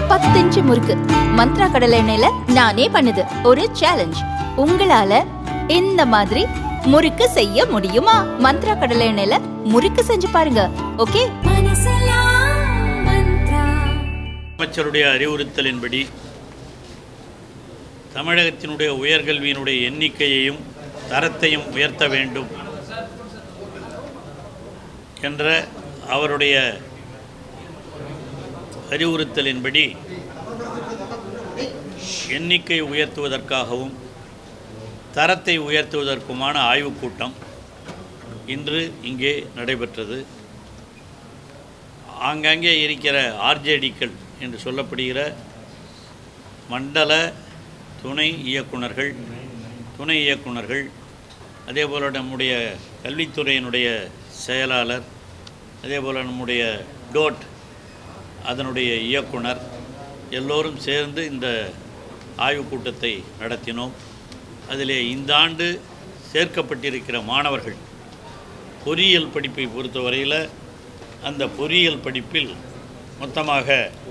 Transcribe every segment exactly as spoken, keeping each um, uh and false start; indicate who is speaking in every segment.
Speaker 1: பத்து இன்ச்சு முறுக்கு மந்த்ரா கடலை எண்ணெயில நானே பண்ணுது ஒரு சேலஞ்ச். உங்களால இந்த மாதிரி முறுக்கு செய்ய முடியுமா? மந்த்ரா கடலை எண்ணெயில முறுக்கு செஞ்சு பாருங்க. ஓகே.
Speaker 2: அமைச்சருடைய அறிவுறுத்தலின்படி தமிழகத்தினுடைய உயர்கல்வியினுடைய எண்ணிக்கையையும் தரத்தையும் உயர்த்த வேண்டும் என்ற அவருடைய அறிவுறுத்தலின்படி எண்ணிக்கை உயர்த்துவதற்காகவும் தரத்தை உயர்த்துவதற்குமான ஆய்வுக் கூட்டம் இன்று இங்கே நடைபெற்றது. ஆங்காங்கே இருக்கிற ஆர்ஜேடிக்கள் என்று சொல்லப்படுகிற மண்டல துணை இயக்குனர்கள், துணை இயக்குனர்கள், அதேபோல் நம்முடைய கல்வித்துறையினுடைய செயலாளர், அதேபோல் நம்முடைய டோட் அதனுடைய இயக்குனர் எல்லோரும் சேர்ந்து இந்த ஆய்வுக் கூட்டத்தை நடத்தினோம். அதிலே இந்த ஆண்டு சேர்க்கப்பட்டிருக்கிற மாணவர்கள் பொறியியல் படிப்பை பொறுத்தவரையில் அந்த பொறியியல் படிப்பில் மொத்தமாக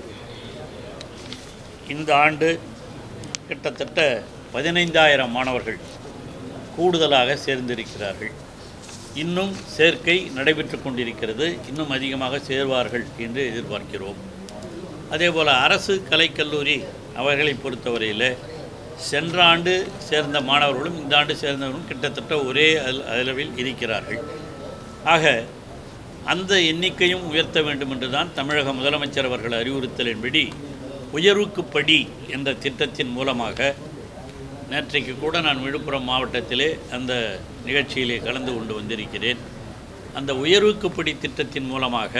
Speaker 2: இந்த ஆண்டு கிட்டத்தட்ட பதினைந்தாயிரம் மாணவர்கள் கூடுதலாக சேர்ந்திருக்கிறார்கள். இன்னும் சேர்க்கை நடைபெற்று கொண்டிருக்கிறது. இன்னும் அதிகமாக சேர்வார்கள் என்று எதிர்பார்க்கிறோம். அதேபோல் அரசு கலைக்கல்லூரி அவர்களை பொறுத்தவரையில் சென்ற ஆண்டு சேர்ந்த மாணவர்களும் இந்த ஆண்டு சேர்ந்தவர்களும் கிட்டத்தட்ட ஒரே அளவில் இருக்கிறார்கள். ஆக அந்த எண்ணிக்கையும் உயர்த்த வேண்டும் என்று தான் தமிழக முதலமைச்சர் அவர்கள் அறிவுறுத்தலின்படி உயர்வுக்குப்படி என்ற திட்டத்தின் மூலமாக நேற்றைக்கு கூட நான் விழுப்புரம் மாவட்டத்திலே அந்த நிகழ்ச்சியிலே கலந்து கொண்டு வந்திருக்கிறேன். அந்த உயர்வுக்குப்படி திட்டத்தின் மூலமாக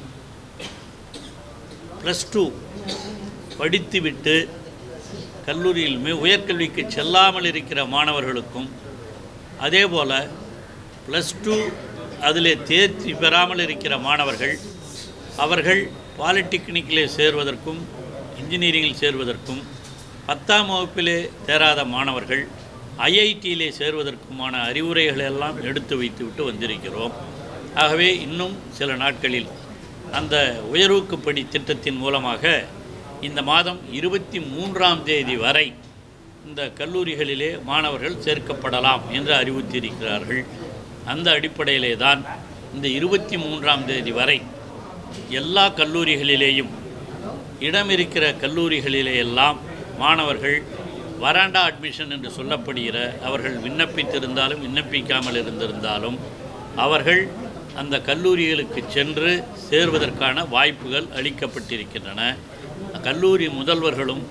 Speaker 2: ப்ளஸ் டூ படித்துவிட்டு கல்லூரியில் உயர்கல்விக்கு செல்லாமல் இருக்கிற மாணவர்களுக்கும், அதேபோல் ப்ளஸ் டூ அதிலே தேர்ச்சி பெறாமல் இருக்கிற மாணவர்கள் அவர்கள் பாலிடெக்னிக்கிலே சேர்வதற்கும் இன்ஜினியரிங்கில் சேர்வதற்கும், பத்தாம் வகுப்பிலே தேராத மாணவர்கள் ஐஐடியிலே சேர்வதற்குமான அறிவுரைகளை எல்லாம் எடுத்து வைத்துவிட்டு வந்திருக்கிறோம். ஆகவே இன்னும் சில நாட்களில் அந்த உயர்வுக்குப்படி திட்டத்தின் மூலமாக இந்த மாதம் இருபத்தி மூன்றாம் தேதி வரை இந்த கல்லூரிகளிலே மாணவர்கள் சேர்க்கப்படலாம் என்று அறிவித்திருக்கிறார்கள். அந்த அடிப்படையிலே தான் இந்த இருபத்தி மூன்றாம் தேதி வரை எல்லா கல்லூரிகளிலேயும் இடம் இருக்கிற கல்லூரிகளிலே எல்லாம் மாணவர்கள் வராண்டா அட்மிஷன் என்று சொல்லப்படுகிற அவர்கள் விண்ணப்பித்திருந்தாலும் விண்ணப்பிக்காமல் இருந்திருந்தாலும் அவர்கள் அந்த கல்லூரிகளுக்கு சென்று சேர்வதற்கான வாய்ப்புகள் அளிக்கப்பட்டிருக்கின்றன. கல்லூரி முதல்வர்களும்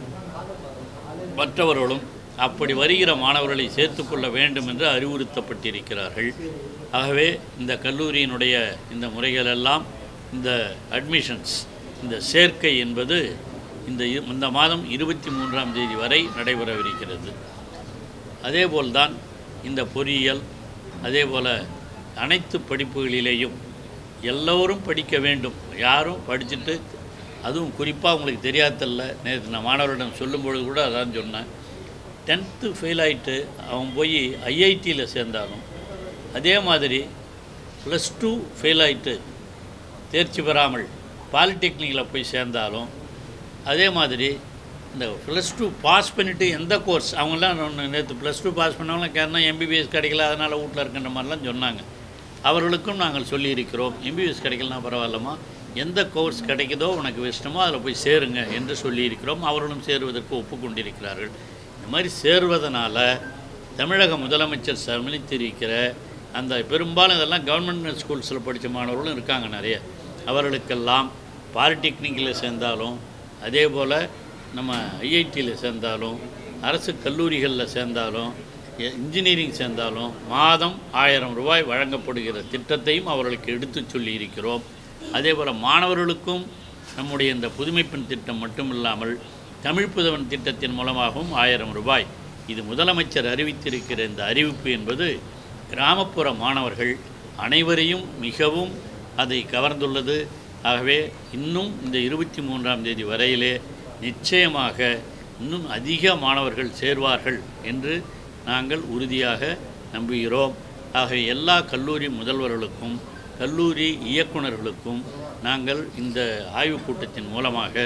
Speaker 2: மற்றவர்களும் அப்படி வருகிற மாணவர்களை சேர்த்துக்கொள்ள வேண்டும் என்று அறிவுறுத்தப்பட்டிருக்கிறார்கள். ஆகவே இந்த கல்லூரியினுடைய இந்த முறைகளெல்லாம் இந்த அட்மிஷன்ஸ், இந்த சேர்க்கை என்பது இந்த இந்த மாதம் இருபத்தி மூன்றாம் தேதி வரை நடைபெறவிருக்கிறது. அதேபோல்தான் இந்த பொறியியல், அதேபோல் அனைத்து படிப்புகளிலேயும் எல்லோரும் படிக்க வேண்டும். யாரும் படிச்சுட்டு, அதுவும் குறிப்பாக உங்களுக்கு தெரியாதல்ல, நேற்று நான் மாணவர்களிடம் சொல்லும்பொழுது கூட அதான் சொன்னேன். டென்த்து ஃபெயில் ஆகிட்டு அவன் போய் ஐஐடியில் சேர்ந்தாலும், அதே மாதிரி ப்ளஸ் டூ ஃபெயில் ஆகிட்டு தேர்ச்சி பெறாமல் பாலிடெக்னிக்கில் போய் சேர்ந்தாலும், அதே மாதிரி இந்த ப்ளஸ் டூ பாஸ் பண்ணிவிட்டு எந்த கோர்ஸ் அவங்களாம் நேற்று ப்ளஸ் டூ பாஸ் பண்ணவங்களாம் கேட்டால் எம்பிபிஎஸ் கிடைக்கல அதனால் வீட்டில் இருக்கின்ற மாதிரிலாம் சொன்னாங்க. அவர்களுக்கும் நாங்கள் சொல்லியிருக்கிறோம், எம்பிபிஎஸ் கிடைக்கலனா பரவாயில்லம்மா, எந்த கோர்ஸ் கிடைக்குதோ உனக்கு இஷ்டமோ அதில் போய் சேருங்க என்று சொல்லியிருக்கிறோம். அவர்களும் சேருவதற்கு ஒப்புக்கொண்டிருக்கிறார்கள். இந்த மாதிரி சேருவதனால தமிழக முதலமைச்சர் சமளித்திருக்கிற அந்த பெரும்பாலும் இதெல்லாம் கவர்மெண்ட் ஸ்கூல்ஸில் படித்த மாணவர்களும் இருக்காங்க நிறைய. அவர்களுக்கெல்லாம் பாலிடெக்னிக்கில் சேர்ந்தாலும், அதே போல் நம்ம ஐஐடியில் சேர்ந்தாலும், அரசு கல்லூரிகளில் சேர்ந்தாலும், இன்ஜினியரிங் சேர்ந்தாலும் மாதம் ஆயிரம் ரூபாய் வழங்கப்படுகிற திட்டத்தையும் அவர்களுக்கு எடுத்து சொல்லி இருக்கிறோம். அதே போல் மாணவர்களுக்கும் நம்முடைய இந்த புதுமைப்பெண் திட்டம் மட்டும் இல்லாமல் தமிழ் புதவன் திட்டத்தின் மூலமாகவும் ஆயிரம் ரூபாய், இது முதலமைச்சர் அறிவித்திருக்கிற இந்த அறிவிப்பு என்பது கிராமப்புற மாணவர்கள் அனைவரையும் மிகவும் அதை கவர்ந்துள்ளது. ஆகவே இன்னும் இந்த இருபத்தி மூன்றாம் தேதி வரையிலே நிச்சயமாக இன்னும் அதிக மாணவர்கள் சேர்வார்கள் என்று நாங்கள் உறுதியாக நம்புகிறோம். ஆகவே எல்லா கல்லூரி முதல்வர்களுக்கும் கல்லூரி இயக்குநர்களுக்கும் நாங்கள் இந்த ஆய்வுக் கூட்டத்தின் மூலமாக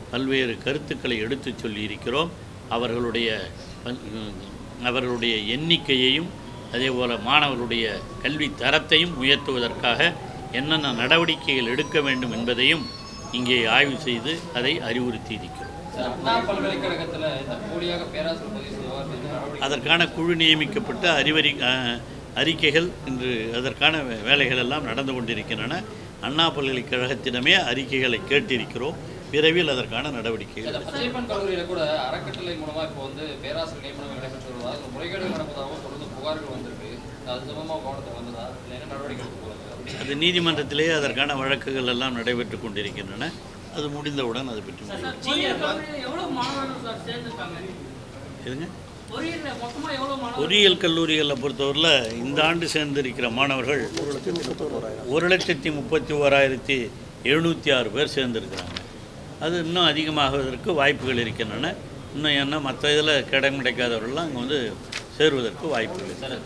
Speaker 2: பல்வேறு கருத்துக்களை எடுத்து சொல்லியிருக்கிறோம். அவர்களுடைய அவர்களுடைய எண்ணிக்கையையும் அதேபோல் மாணவர்களுடைய கல்வி தரத்தையும் உயர்த்துவதற்காக என்னென்ன நடவடிக்கைகள் எடுக்க வேண்டும் என்பதையும் இங்கே ஆய்வு செய்து அதை அறிவுறுத்தி இருக்கிறோம். அதற்கான குழு நியமிக்கப்பட்டு அறிவறி அறிக்கைகள் இன்று அதற்கான வேலைகள் எல்லாம் நடந்து கொண்டிருக்கின்றன. அண்ணா பல்கலைக்கழகத்திடமே அறிக்கைகளை கேட்டிருக்கிறோம். விரைவில் அதற்கான நடவடிக்கைகள்.
Speaker 3: கல்லூரியில் கூட அறக்கட்டளை மூலமாக இப்போ வந்து பேராசிரியர் நியமனம் நடைபெற்று வருவதாக முறைகேடு நடப்பதாகவும் தொடர்ந்து புகார்கள் வந்திருக்கு. அது சம்பந்தமாக கவனத்துக்கு வந்ததா இல்லை என்ன நடவடிக்கை எடுத்துக்கொள்ளுங்க?
Speaker 2: அது நீதிமன்றத்திலே அதற்கான வழக்குகள் எல்லாம் நடைபெற்று கொண்டிருக்கின்றன. அது முடிந்தவுடன் அதை பற்றி எதுங்க பொறியியல் கல்லூரிகளில் பொறுத்தவரையில் இந்த ஆண்டு சேர்ந்திருக்கிற மாணவர்கள் ஒரு லட்சத்தி முப்பத்தி ஓராயிரத்தி எழுநூற்றி ஆறு பேர் சேர்ந்திருக்கிறாங்க. அது இன்னும் அதிகமாகுவதற்கு வாய்ப்புகள் இருக்கின்றன. இன்னும் என்ன மற்ற இதில் கிடம் கிடைக்காதவர்கள்லாம் அங்கே வந்து சேருவதற்கு வாய்ப்புகள் இருக்குது.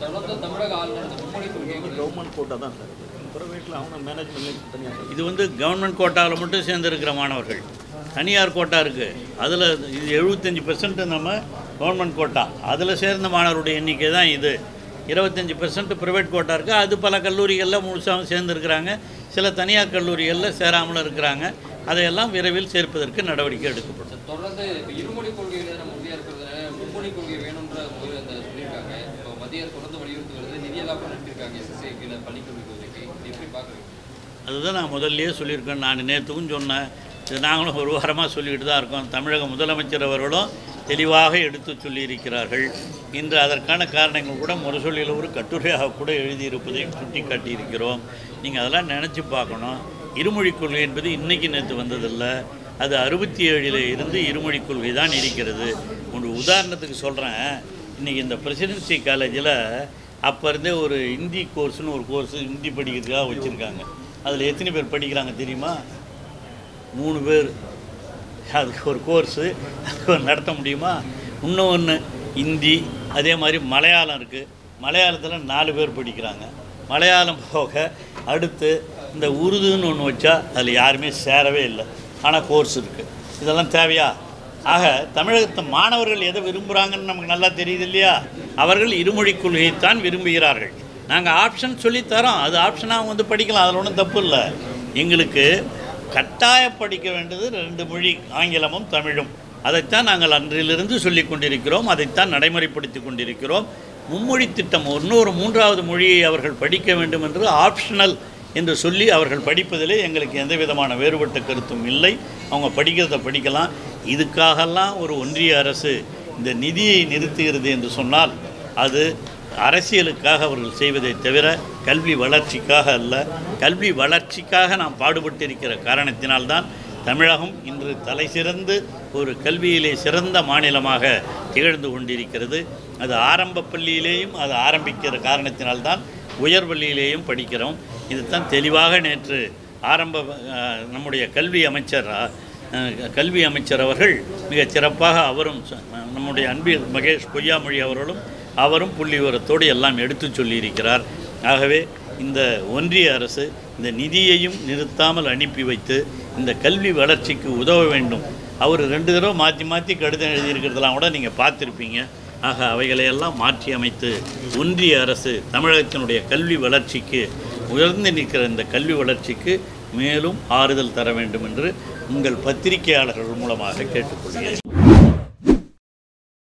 Speaker 2: இது வந்து கவர்மெண்ட் கோட்டாவில் மட்டும் சேர்ந்துருக்கிற மாணவர்கள். தனியார் கோட்டா இருக்குது, அதில் இது எழுபத்தஞ்சி பெர்சன்ட் நம்ம கவர்மெண்ட் கோட்டா, அதில் சேர்ந்த மாணவருடைய எண்ணிக்கை தான் இது. இருபத்தஞ்சி பெர்சன்ட் ப்ரைவேட் கோட்டா இருக்குது. அது பல கல்லூரிகளில் முழுசாக சேர்ந்துருக்கிறாங்க. சில தனியார் கல்லூரிகளில் சேராமல் இருக்கிறாங்க. அதையெல்லாம் விரைவில் சேர்ப்பதற்கு நடவடிக்கை எடுக்கப்படும்.
Speaker 3: தொடர்ந்து இருமொழி கொள்கையில் நம்ம உறுதியாக இருக்கிறது, மும்மொழி கொள்கை வேணுன்ற அந்த சொல்லியிருக்காங்க. இப்போ மத்திய தொடர்ந்து வலியுறுத்தி வருது, நிதியெல்லாம் நடத்திருக்காங்க எஸ்எஸ்சி கீழே பள்ளிக்கல்வி கொள்கைக்கு. எப்படி பார்க்குறீங்க?
Speaker 2: அதுதான் நான் முதல்லையே சொல்லியிருக்கேன். நான் நேற்றுக்கும் சொன்னேன், இது நாங்களும் ஒரு வாரமாக சொல்லிக்கிட்டு தான் இருக்கோம். தமிழக முதலமைச்சர் அவர்களும் தெளிவாக எடுத்து சொல்லியிருக்கிறார்கள். இன்று அதற்கான காரணங்கள் கூட முரசொலியில் ஒரு கட்டுரையாக கூட எழுதியிருப்பதையும் சுட்டி காட்டியிருக்கிறோம். நீங்கள் அதெல்லாம் நினச்சி பார்க்கணும். இருமொழி கொள்கை என்பது இன்றைக்கி நேற்று வந்ததில்லை. அது அறுபத்தி ஏழில் இருந்து இருமொழி கொள்கை தான் இருக்கிறது. ஒரு உதாரணத்துக்கு சொல்கிறேன். இன்றைக்கி இந்த பிரசிடென்சி காலேஜில் அப்போ இருந்தே ஒரு ஹிந்தி கோர்ஸ்னு ஒரு கோர்ஸ் ஹிந்தி படிக்கிறதுக்காக வச்சுருக்காங்க. அதில் எத்தனை பேர் படிக்கிறாங்க தெரியுமா? மூணு பேர். அதுக்கு ஒரு கோர்ஸு நடத்த முடியுமா? இன்னொன்று ஹிந்தி, அதே மாதிரி மலையாளம் இருக்குது. மலையாளத்தில் நாலு பேர் படிக்கிறாங்க. மலையாளம் போக அடுத்து இந்த உருதுன்னு ஒன்று வச்சா அதில் யாருமே சேரவே இல்லை. ஆனால் கோர்ஸ் இருக்குது. இதெல்லாம் தேவையா? ஆக தமிழகத்து மாணவர்கள் எதை விரும்புகிறாங்கன்னு நமக்கு நல்லா தெரியுது இல்லையா? அவர்கள் இருமொழி கொள்கையைத்தான் விரும்புகிறார்கள். நாங்கள் ஆப்ஷன் சொல்லி தரோம். அது ஆப்ஷனாக அவங்க வந்து படிக்கலாம். அதில் ஒன்றும் தப்பு இல்லை. எங்களுக்கு கட்டாய படிக்க வேண்டியது ரெண்டு மொழி, ஆங்கிலமும் தமிழும். அதைத்தான் நாங்கள் அன்றிலிருந்து சொல்லி கொண்டிருக்கிறோம். அதைத்தான் நடைமுறைப்படுத்தி கொண்டிருக்கிறோம். மும்மொழி திட்டம், இன்னொரு மூன்றாவது மொழியை அவர்கள் படிக்க வேண்டும் என்று ஆப்ஷனல் என்று சொல்லி அவர்கள் படிப்பதிலே எங்களுக்கு எந்த விதமான வேறுபட்ட கருத்தும் இல்லை. அவங்க படிக்கிறத படிக்கலாம். இதுக்காகலாம் ஒரு ஒன்றிய அரசு இந்த நிதியை நிறுத்துகிறது என்று சொன்னால் அது அரசியலுக்காக அவர்கள் செய்வதை தவிர கல்வி வளர்ச்சிக்காக அல்ல. கல்வி வளர்ச்சிக்காக நாம் பாடுபட்டிருக்கிற காரணத்தினால்தான் தமிழகம் இன்று தலை சிறந்து ஒரு கல்வியிலே சிறந்த மாநிலமாக திகழ்ந்து கொண்டிருக்கிறது. அது ஆரம்ப பள்ளியிலேயும் அது ஆரம்பிக்கிற காரணத்தினால்தான் உயர்பள்ளியிலேயும் படிக்கிறோம். இதுதான் தெளிவாக நேற்று ஆரம்ப நம்முடைய கல்வி அமைச்சர் கல்வி அமைச்சர் அவர்கள் மிகச் சிறப்பாக அவரும் நம்முடைய அன்பில் மகேஷ் பொய்யாமொழி அவர்களும் அவரும் புள்ளி விவரத்தோடு எல்லாம் எடுத்து சொல்லியிருக்கிறார். ஆகவே இந்த ஒன்றிய அரசு இந்த நிதியையும் நிறுத்தாமல் அனுப்பி வைத்து இந்த கல்வி வளர்ச்சிக்கு உதவ வேண்டும். அவர் ரெண்டு தடவை மாற்றி மாற்றி கடிதம் எழுதியிருக்கிறதெல்லாம் கூட நீங்கள் பார்த்துருப்பீங்க. ஆக அவைகளையெல்லாம் மாற்றி அமைத்து ஒன்றிய அரசு தமிழகத்தினுடைய கல்வி வளர்ச்சிக்கு, உயர்ந்து நிற்கிற இந்த கல்வி வளர்ச்சிக்கு மேலும் ஆறுதல் தர வேண்டும் என்று உங்கள் பத்திரிகையாளர்கள் மூலமாக கேட்டுக்கொள்கிறேன்.